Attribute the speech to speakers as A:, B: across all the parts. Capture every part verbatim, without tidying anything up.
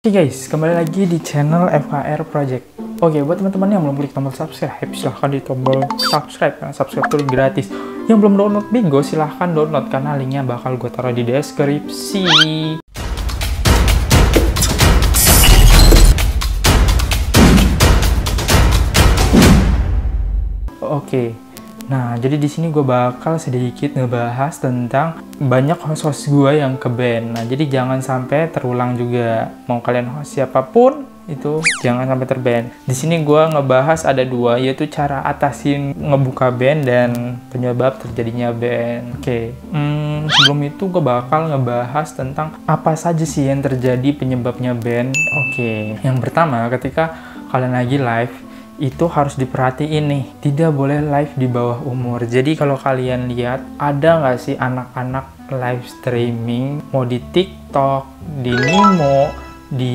A: Oke guys, kembali lagi di channel F K R Project. Oke, buat teman-teman yang belum klik tombol subscribe, silahkan di tombol subscribe, karena subscribe itu gratis. Yang belum download Bigo, silahkan download, karena linknya bakal gue taruh di deskripsi. Oke, nah jadi di sini gue bakal sedikit ngebahas tentang banyak host-host gue yang ke ban. Nah jadi jangan sampai terulang juga. Mau kalian host siapapun itu jangan sampai terban. Di sini gue ngebahas ada dua, yaitu cara atasin ngebuka ban dan penyebab terjadinya ban. Oke, hmm, sebelum itu gue bakal ngebahas tentang apa saja sih yang terjadi penyebabnya ban. Oke, yang pertama ketika kalian lagi live, itu harus diperhatiin nih, tidak boleh live di bawah umur. Jadi kalau kalian lihat, ada nggak sih anak-anak live streaming, mau di TikTok, di Nimo, di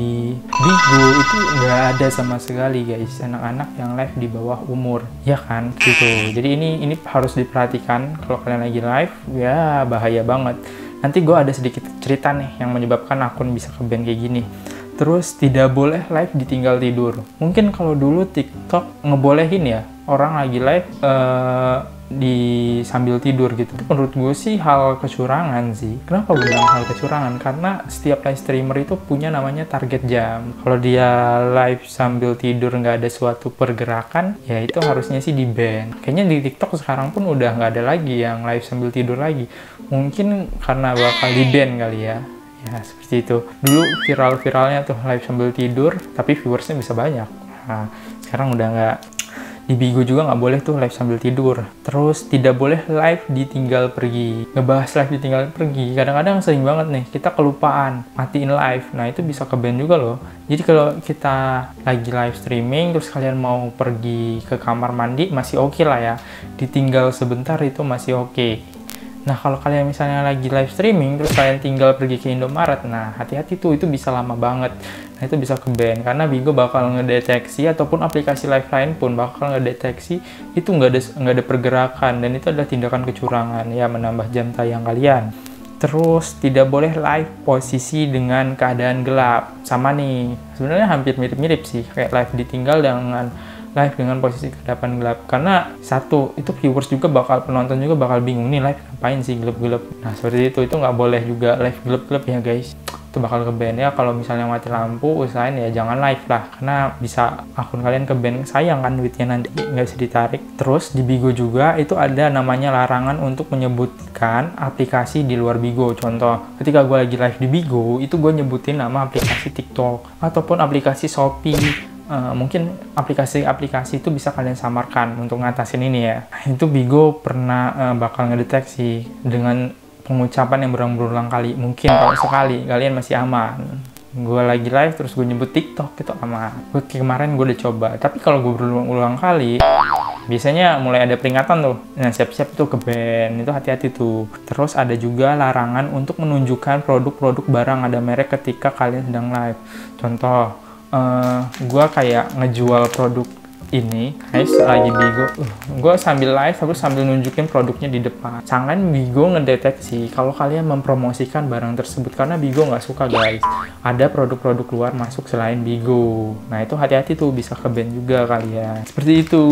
A: Bigo, itu nggak ada sama sekali guys, anak-anak yang live di bawah umur, ya kan? Gitu. Jadi ini ini harus diperhatikan kalau kalian lagi live, ya bahaya banget. Nanti gue ada sedikit cerita nih yang menyebabkan akun bisa ke ban kayak gini. Terus tidak boleh live ditinggal tidur. Mungkin kalau dulu TikTok ngebolehin ya, orang lagi live uh, di sambil tidur gitu. Menurut gue sih hal kecurangan sih. Kenapa gue bilang hal kecurangan? Karena setiap live streamer itu punya namanya target jam. Kalau dia live sambil tidur nggak ada suatu pergerakan, ya itu harusnya sih di ban. Kayaknya di TikTok sekarang pun udah nggak ada lagi yang live sambil tidur lagi. Mungkin karena bakal di ban kali ya. Ya, seperti itu. Dulu viral-viralnya tuh live sambil tidur, tapi viewersnya bisa banyak. Nah, sekarang udah nggak. Di Bigo juga nggak boleh tuh live sambil tidur. Terus tidak boleh live ditinggal pergi. Ngebahas live ditinggal pergi, kadang-kadang sering banget nih, kita kelupaan matiin live. Nah, itu bisa ke ban juga loh. Jadi kalau kita lagi live streaming, terus kalian mau pergi ke kamar mandi, masih oke okay lah ya. Ditinggal sebentar itu masih oke. Okay. Nah, kalau kalian misalnya lagi live streaming, terus kalian tinggal pergi ke Indomaret, nah hati-hati tuh, itu bisa lama banget. Nah, itu bisa ke ban, karena Bigo bakal ngedeteksi, ataupun aplikasi live lain pun bakal ngedeteksi, itu nggak ada, nggak ada pergerakan, dan itu adalah tindakan kecurangan, ya menambah jam tayang kalian. Terus, tidak boleh live posisi dengan keadaan gelap. Sama nih, sebenarnya hampir mirip-mirip sih, kayak live ditinggal dengan live dengan posisi kedapan gelap, karena satu itu viewers juga bakal, penonton juga bakal bingung nih live ngapain sih gelap-gelap. Nah seperti itu, itu nggak boleh juga live gelap-gelap ya guys, itu bakal ke ban ya. Kalau misalnya mati lampu, usahain ya jangan live lah, karena bisa akun kalian ke ban, sayang kan duitnya nanti nggak bisa ditarik. Terus di Bigo juga itu ada namanya larangan untuk menyebutkan aplikasi di luar Bigo. Contoh, ketika gue lagi live di Bigo, itu gue nyebutin nama aplikasi TikTok ataupun aplikasi Shopee. Uh, mungkin aplikasi-aplikasi itu bisa kalian samarkan untuk ngatasin ini ya. Itu Bigo pernah uh, bakal ngedeteksi dengan pengucapan yang berulang-ulang kali. Mungkin kalau sekali kalian masih aman. Gue lagi live terus gue nyebut TikTok, itu aman. Gue kemarin gue udah coba. Tapi kalau gue berulang-ulang kali, biasanya mulai ada peringatan tuh. Nah siap-siap tuh ke ban, itu hati-hati tuh. Terus ada juga larangan untuk menunjukkan produk-produk barang ada merek ketika kalian sedang live. Contoh, Uh, gue kayak ngejual produk ini, guys, lagi Bigo, uh, gue sambil live terus sambil nunjukin produknya di depan. Jangan Bigo ngedeteksi kalau kalian mempromosikan barang tersebut, karena Bigo nggak suka guys, ada produk-produk luar masuk selain Bigo. Nah itu hati-hati tuh, bisa ke ban juga kalian. Seperti itu.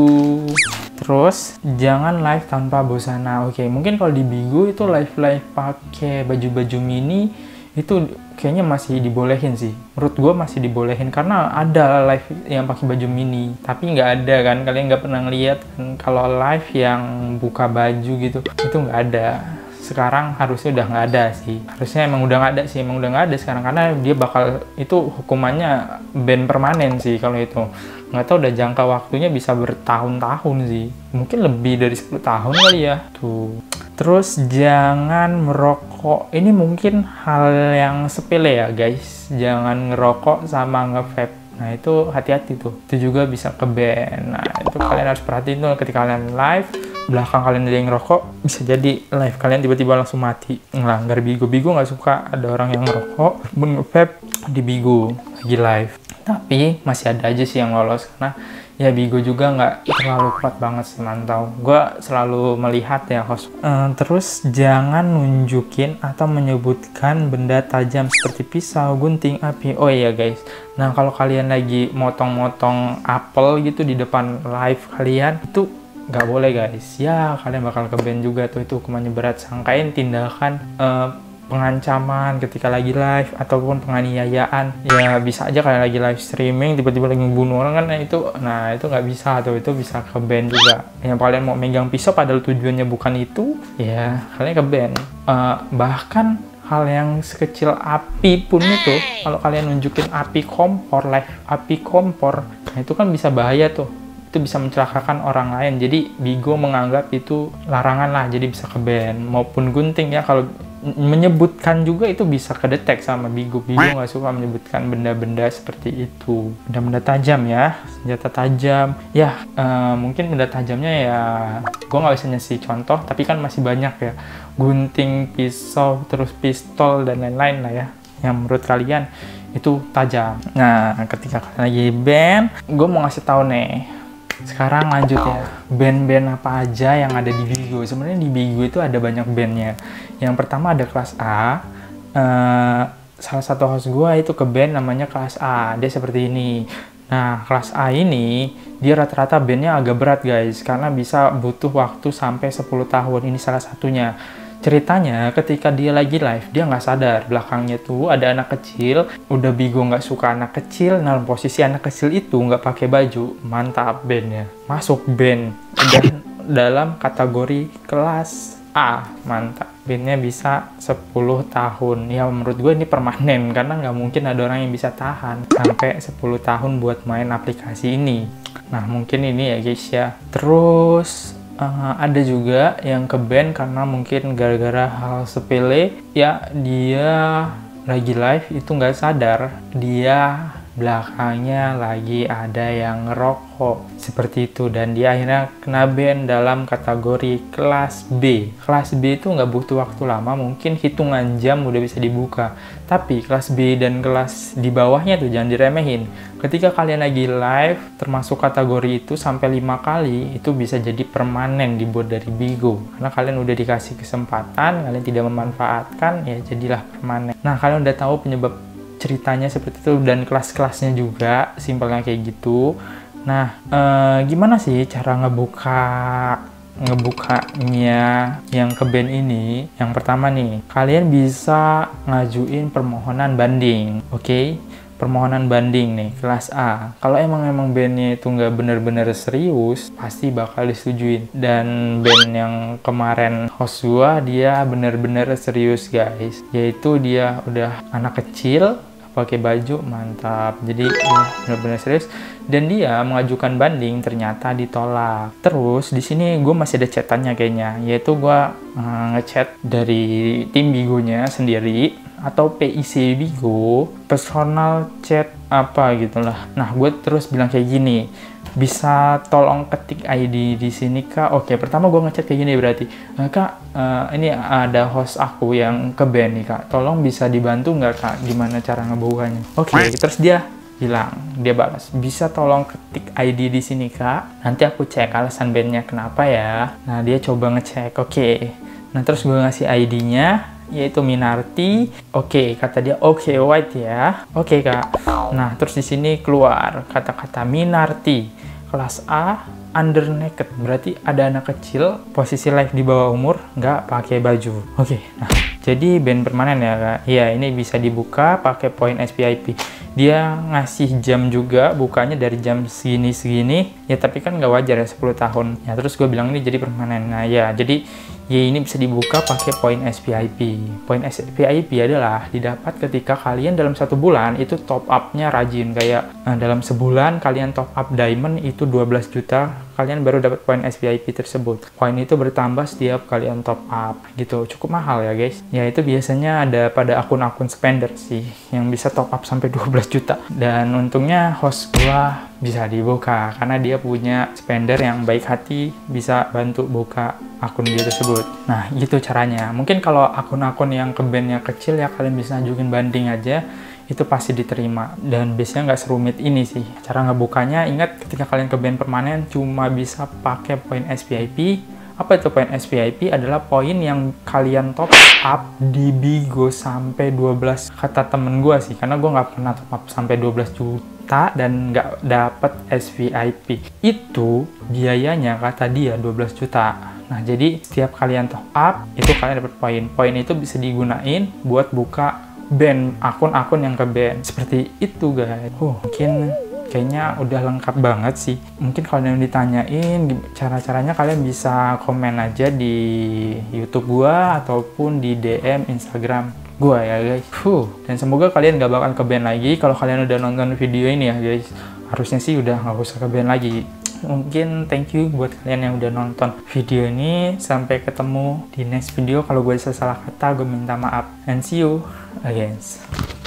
A: Terus jangan live tanpa busana. Oke, mungkin kalau di Bigo itu live-live pakai baju-baju mini itu kayaknya masih dibolehin sih. Menurut gue masih dibolehin, karena ada live yang pakai baju mini, tapi nggak ada kan, kalian nggak pernah ngeliat kan kalau live yang buka baju gitu, itu nggak ada. Sekarang harusnya udah nggak ada sih, harusnya emang udah nggak ada sih, emang udah nggak ada sekarang, karena dia bakal, itu hukumannya ban permanen sih kalau itu. Nggak tahu udah jangka waktunya bisa bertahun-tahun sih, mungkin lebih dari sepuluh tahun kali ya tuh. Terus jangan merokok. Ini mungkin hal yang sepele ya guys. Jangan ngerokok sama nge-vape. Nah itu hati-hati tuh. Itu juga bisa ke ban. Nah itu kalian harus perhatiin tuh ketika kalian live. Belakang kalian ada yang ngerokok, bisa jadi live kalian tiba-tiba langsung mati. Ngelanggar Bigo. Bigo nggak suka ada orang yang ngerokok, nge-vape di Bigo lagi live. Tapi masih ada aja sih yang lolos, karena ya Bigo juga nggak terlalu kuat banget sih, mantau. Gue selalu melihat ya host. Uh, terus jangan nunjukin atau menyebutkan benda tajam seperti pisau, gunting, api. Oh iya guys, nah kalau kalian lagi motong-motong apel gitu di depan live kalian, itu nggak boleh guys. Ya kalian bakal ke-ban juga tuh, itu hukumannya berat. Sangkain tindakan uh, pengancaman ketika lagi live ataupun penganiayaan. Ya bisa aja kalian lagi live streaming tiba-tiba lagi membunuh orang kan, nah itu nah itu nggak bisa tuh, itu bisa ke-ban juga. Yang kalian mau megang pisau padahal tujuannya bukan itu, ya kalian ke-ban. Uh, bahkan hal yang sekecil api pun itu, kalau kalian nunjukin api kompor, live api kompor, nah itu kan bisa bahaya tuh, itu bisa mencelakakan orang lain. Jadi Bigo menganggap itu larangan lah, jadi bisa ke-ban. Maupun gunting ya, kalau menyebutkan juga itu bisa kedetek sama Bigo. Bigo nggak suka menyebutkan benda-benda seperti itu. Benda-benda tajam ya, senjata tajam. Ya uh, mungkin benda tajamnya ya, gue nggak bisa ngasih contoh, tapi kan masih banyak ya. Gunting, pisau, terus pistol dan lain-lain lah ya, yang menurut kalian itu tajam. Nah ketika kalian lagi ban, gue mau ngasih tahu nih. Sekarang lanjut ya, band-band apa aja yang ada di Bigo. Sebenarnya di Bigo itu ada banyak bandnya. Yang pertama ada kelas A. Uh, salah satu host gue itu ke-ban namanya kelas A. Dia seperti ini. Nah, kelas A ini dia rata-rata bandnya agak berat guys, karena bisa butuh waktu sampai sepuluh tahun. Ini salah satunya. Ceritanya ketika dia lagi live, dia nggak sadar belakangnya tuh ada anak kecil. Udah Bigo nggak suka anak kecil, nah posisi anak kecil itu nggak pakai baju. Mantap, bandnya masuk band dan dalam kategori kelas A. Mantap, bandnya bisa sepuluh tahun. Ya menurut gue ini permanen, karena nggak mungkin ada orang yang bisa tahan sampai sepuluh tahun buat main aplikasi ini. Nah mungkin ini ya guys ya. Terus Uh, ada juga yang ke-ban karena mungkin gara-gara hal sepele ya, dia lagi live itu nggak sadar dia belakangnya lagi ada yang ngerokok seperti itu, dan dia akhirnya kena ban dalam kategori kelas B. Kelas B itu nggak butuh waktu lama, mungkin hitungan jam udah bisa dibuka. Tapi kelas B dan kelas di bawahnya tuh jangan diremehin. Ketika kalian lagi live termasuk kategori itu sampai lima kali, itu bisa jadi permanen dibuat dari Bigo. Karena kalian udah dikasih kesempatan, kalian tidak memanfaatkan, ya jadilah permanen. Nah kalian udah tahu penyebab ceritanya seperti itu dan kelas-kelasnya juga, simpelnya kayak gitu. Nah eh, gimana sih cara ngebuka ngebukanya yang ke-ban ini? Yang pertama nih, kalian bisa ngajuin permohonan banding. Oke, okay? Permohonan banding nih kelas A. Kalau emang emang bandnya itu nggak bener-bener serius, pasti bakal disetujuin. Dan band yang kemarin host gua, dia bener-bener serius guys, yaitu dia udah anak kecil pakai baju. Mantap, jadi ya, benar-benar serius, dan dia mengajukan banding ternyata ditolak. Terus di sini gue masih ada chatannya kayaknya, yaitu gue uh, ngechat dari tim Bigonya sendiri atau P I C Bigo, personal chat apa gitulah. Nah gue terus bilang kayak gini, bisa tolong ketik I D di sini kak. Oke, pertama gue ngechat kayak gini berarti, e, kak uh, ini ada host aku yang ke-ban nih kak, tolong bisa dibantu nggak kak gimana cara ngebukanya. Oke, terus dia bilang, dia balas, bisa tolong ketik I D di sini kak, nanti aku cek alasan bandnya kenapa ya. Nah dia coba ngecek. Oke, nah terus gue ngasih I D-nya yaitu Minarti. Oke, kata dia oke okay, white ya. Oke okay, kak. Nah terus di sini keluar kata-kata Minarti kelas A under naked, berarti ada anak kecil posisi live di bawah umur nggak pakai baju. Oke, okay, nah jadi ban permanen ya kak. Iya, ini bisa dibuka pakai poin S P I P. Dia ngasih jam juga, bukanya dari jam segini-segini ya, tapi kan nggak wajar ya sepuluh tahun ya. Terus gue bilang ini jadi permanen. Nah ya, jadi ya ini bisa dibuka pakai poin S P I P. Poin S P I P adalah didapat ketika kalian dalam satu bulan itu top up-nya rajin. Kayak nah, dalam sebulan kalian top up diamond itu dua belas juta, kalian baru dapat poin S P I P tersebut. Poin itu bertambah setiap kalian top up gitu. Cukup mahal ya guys. Ya itu biasanya ada pada akun-akun spender sih yang bisa top up sampai dua belas juta. Dan untungnya host gua bisa dibuka karena dia punya spender yang baik hati, bisa bantu buka akun dia tersebut. Nah gitu caranya. Mungkin kalau akun-akun yang ke-ban-nya kecil ya kalian bisa ajuin banding aja. itu pasti diterima. Dan biasanya nggak serumit ini sih. Cara ngebukanya, ingat ketika kalian ke band permanen cuma bisa pakai poin S V I P. Apa itu poin S V I P? Adalah poin yang kalian top up di Bigo sampai dua belas, kata temen gue sih, karena gue nggak pernah top up sampai dua belas juta dan nggak dapet S V I P. Itu biayanya kata dia dua belas juta. Nah, jadi setiap kalian top up itu kalian dapat poin. Poin itu bisa digunain buat buka band, akun-akun yang ke band. Seperti itu guys. Oh, mungkin kayaknya udah lengkap banget sih. Mungkin kalau yang ditanyain cara-caranya, kalian bisa komen aja di YouTube gua ataupun di D M Instagram gua ya guys. Huh. Dan semoga kalian gak bakal ke band lagi. Kalau kalian udah nonton video ini ya guys, harusnya sih udah gak usah ke band lagi. Mungkin thank you buat kalian yang udah nonton video ini. Sampai ketemu di next video. Kalau gue salah kata, gue minta maaf. And see you again.